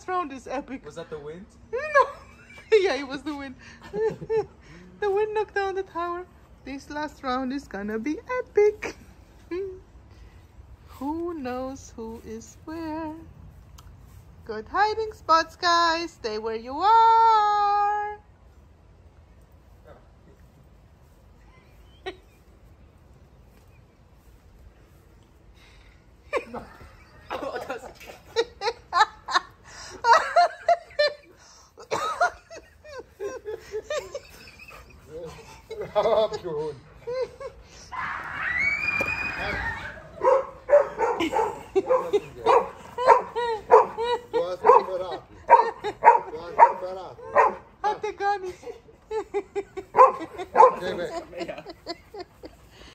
last round is epic. Was that the wind? No. Yeah, it was the wind. The wind knocked down the tower. This last round is gonna be epic. Who knows who is where? Good hiding spots, guys. Stay where you are. Ja, abgeholt.